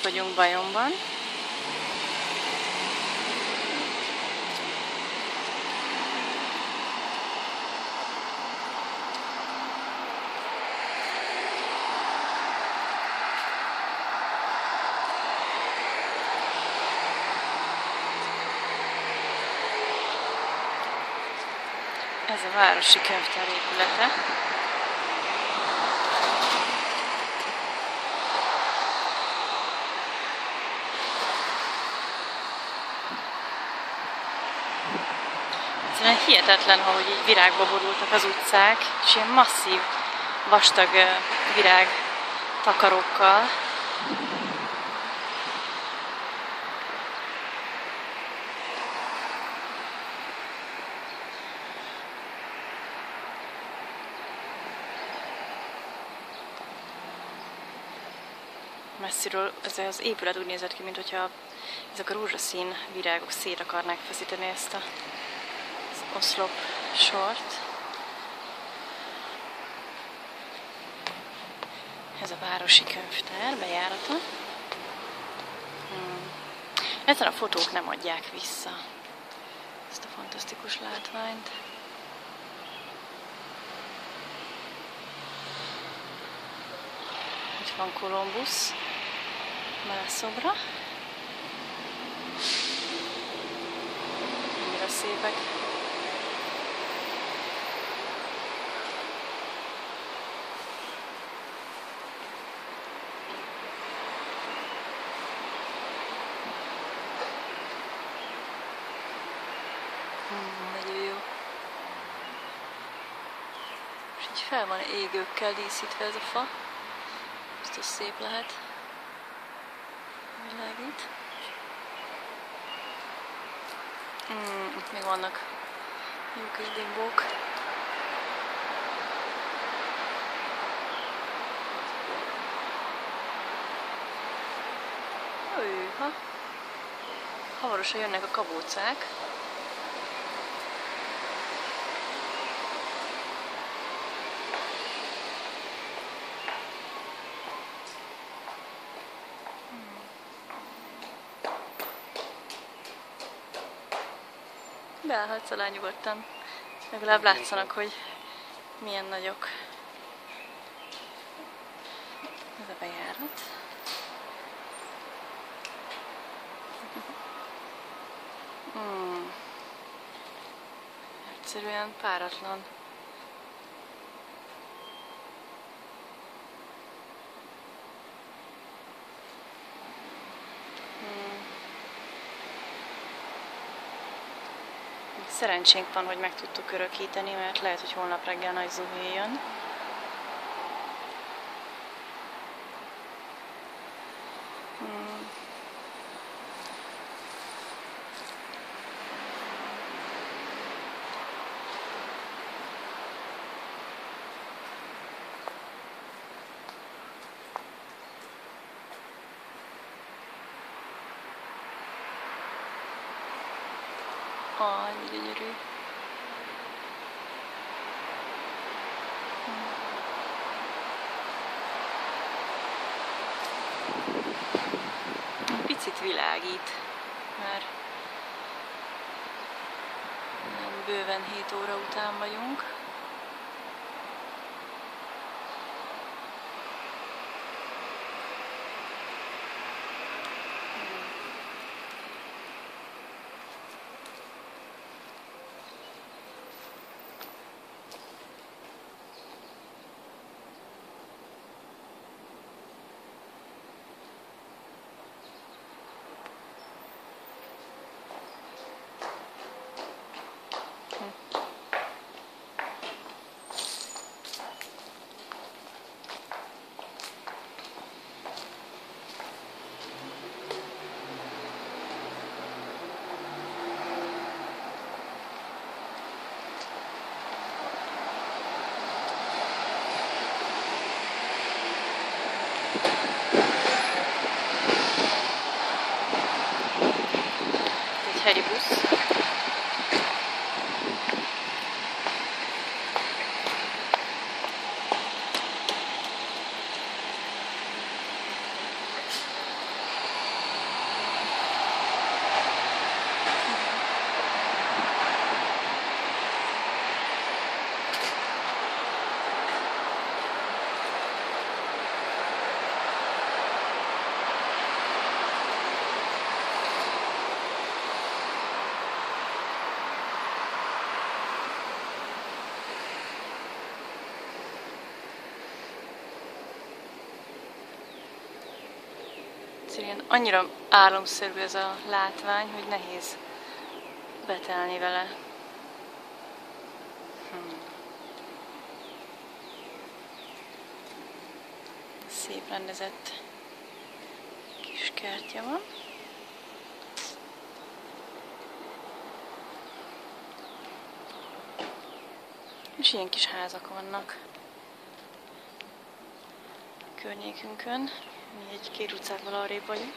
vagyunk Bayonban. Ez a városi könyvtár épülete. Egyszerűen hihetetlen, hogy így virágba borultak az utcák, és ilyen masszív, vastag virág takarókkal. Messziről ez az épület úgy nézett ki, mintha ezek a rózsaszín virágok szét akarnák feszíteni ezt az oszlop sort. Ez a városi könyvtár bejárata. Ezen a fotók nem adják vissza ezt a fantasztikus látványt. Itt van Kolumbusz mászobra. Annyira szépek. Nagyon jó. És így fel van égőkkel díszítve ez a fa. Biztos szép lehet. Világít. Itt még vannak jó kis dimbók. Hűha! Hamarosan jönnek a kabócák. Beállhatsz alá nyugodtan. Legalább látszanak, hogy milyen nagyok. Ez a bejárat. Egyszerűen páratlan. Szerencsénk van, hogy meg tudtuk örökíteni, mert lehet, hogy holnap reggel nagy zuhé jön. Annyi gyönyörű. Picit világít, mert bőven 7 óra után vagyunk. Heli busz. Egyszerűen annyira álomszerű ez a látvány, hogy nehéz betelni vele. Szép rendezett kis kertje van. És ilyen kis házak vannak a környékünkön. Mi egy-két utcával arrébb vagyunk.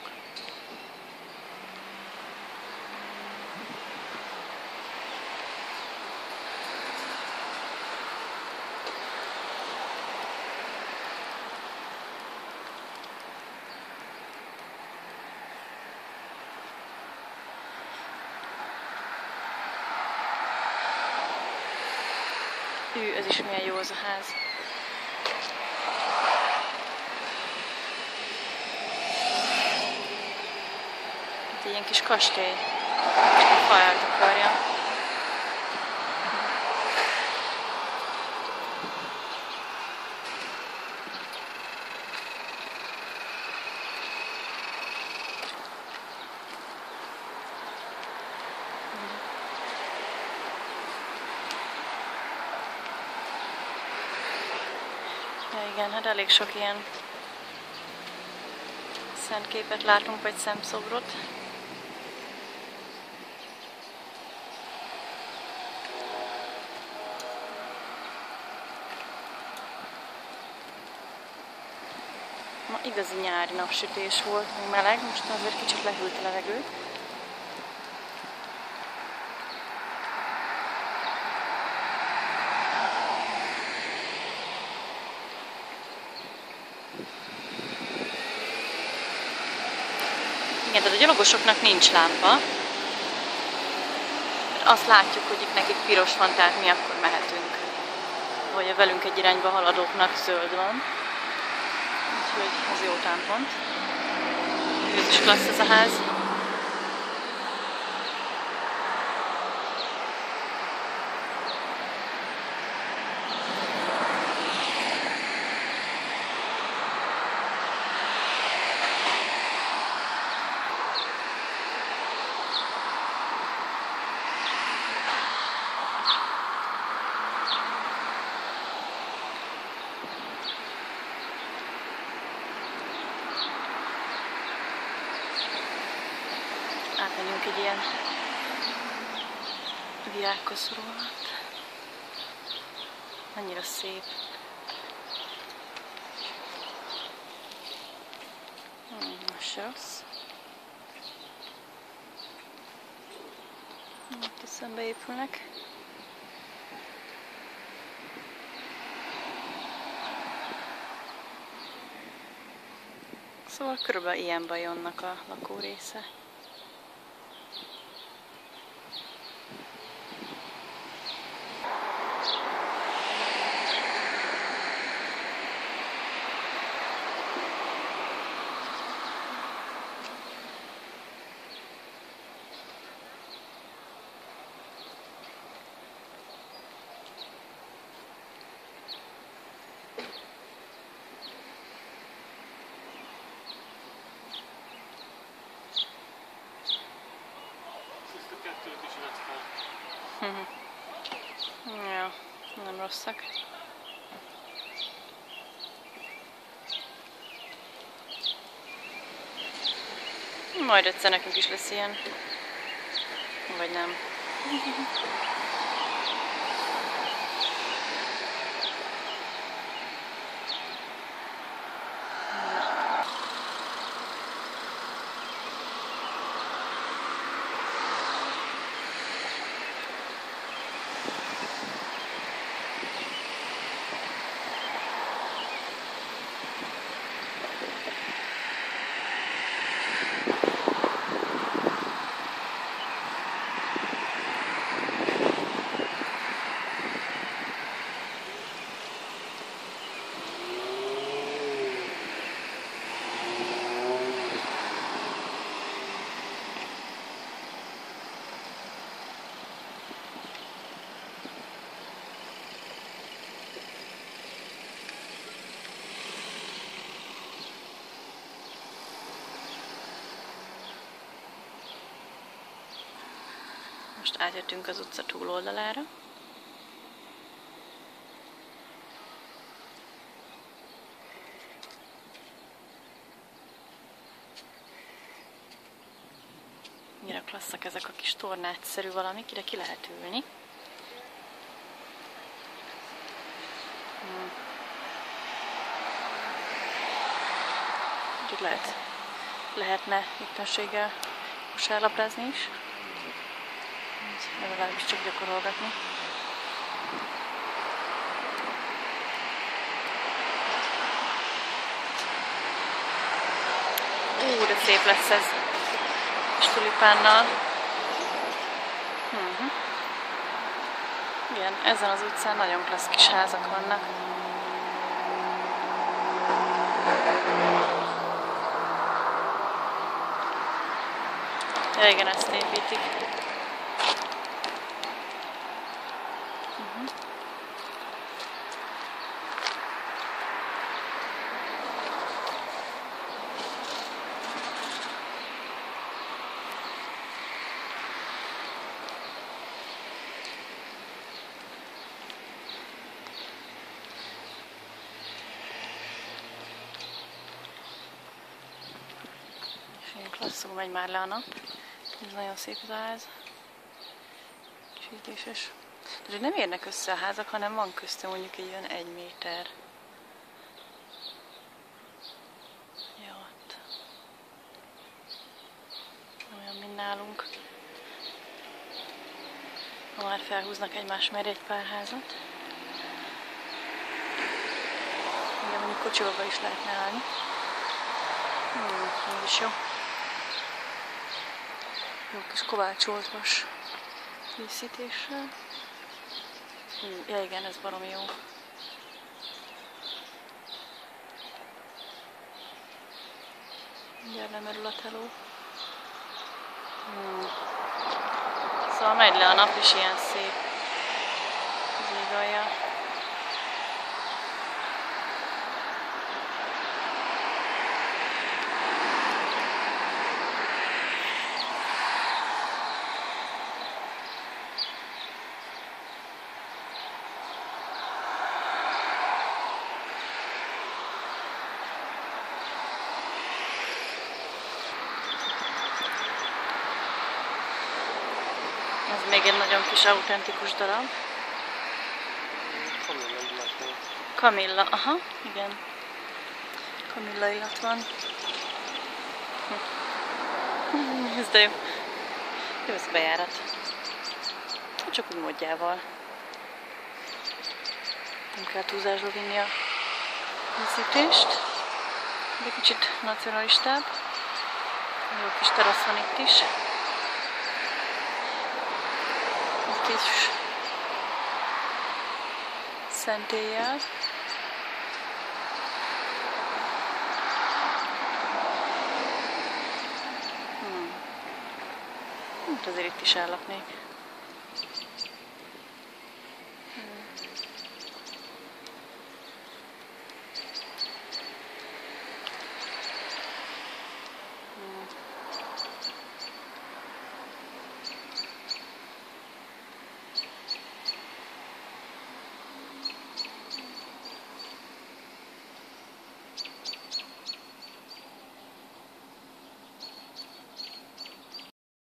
Ez is milyen jó az a ház. Egy ilyen kis kastély. A faját akarja. Igen, hát elég sok ilyen szentképet látunk, vagy szemszobrot. Ma igazi nyári napsütés volt, még meleg, most azért kicsit lehűlt a levegő. Igen, tehát a gyalogosoknak nincs lámpa. Azt látjuk, hogy itt nekik piros van, tehát mi akkor mehetünk. Vagy a velünk egy irányba haladóknak zöld van. Úgyhogy ez jó támpont. Ez is klassz ez a ház. Átmenjünk egy ilyen virágkoszorú alatt. Annyira szép. Az se rossz. Itt eszembe épülnek. Szóval körülbelül ilyen Bajonnak a lakórésze. Ja, nem rosszak. Majd egyszer nekünk is lesz ilyen. Vagy nem. Most átjöttünk az utca túloldalára. Mire klasszak ezek a kis tornátszerű valamik, ide ki lehet ülni. Úgyhogy lehetne éppenséggel kosárlabdázni is. Legalábbis csak gyakorolgatni. De szép lesz ez. És tulipánnal. Igen, ezen az utcán nagyon klassz kis házak vannak. Ja, igen, ezt építik. Klasszul megy már le a nap. Ez nagyon szép az a ház. Sütéses. De nem érnek össze a házak, hanem van közte mondjuk egy olyan 1 méter. Jó, ott. Olyan, mint nálunk. Ha már felhúznak egymás mellé egy pár házat. Igen, mondjuk kocsiba is lehetne állni. Ez is jó. Jó kis kovácsoltvas díszítéssel. Ja igen, ez baromi jó. Mindjárt lemerül a teló. Szóval megy le a nap, és ilyen szép az ég alja. Ez még egy nagyon kis autentikus darab. Kamilla, aha, igen. Kamilla illat van. Ez de jó. Jó ez a bejárat. Csak úgy módjával. Nem kell túlzásba vinni a díszítést. De kicsit nacionalistább. Jó kis terasz van itt is. Kis szentéllyel. Hát azért itt is ellaknék.